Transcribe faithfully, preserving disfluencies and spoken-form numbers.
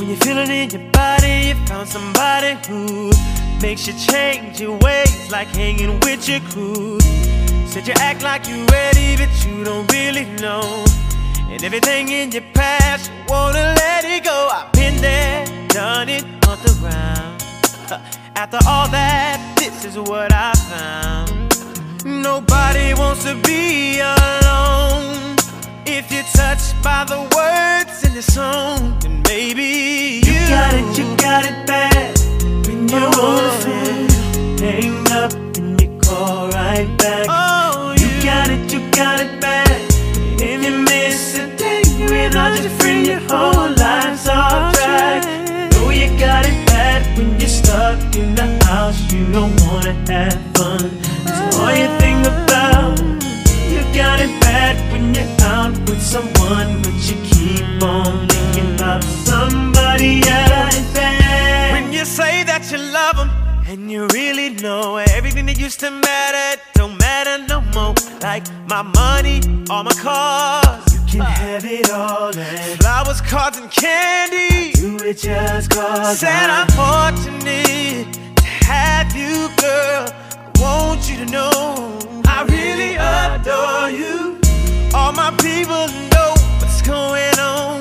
When you feel it in your body, you found somebody who makes you change your ways, like hanging with your crew. Said you act like you're ready, but you don't really know. And everything in your past, you wanna let it go. I've been there, done it on the ground. After all that, this is what I found. Nobody wants to be alone. If you're touched by the words in the song, then maybe you, you got it, you got it bad. When you're on the phone, hang up and you call right back. Oh, you, you got it, you got it bad. If you miss a day without your friend, your whole life's off track. Know you got it bad when you're stuck in the house, you don't wanna have fun. That's all you think about. You got it bad when you're out with someone, but you keep on thinking about somebody else. When you say that you love them, and you really know everything that used to matter don't matter no more. Like my money, all my cars, you can have it all, and flowers, cards, and candy. Do it just cause said I'm fortunate to have you, girl. I want you to know I really adore you. All my people know what's going on.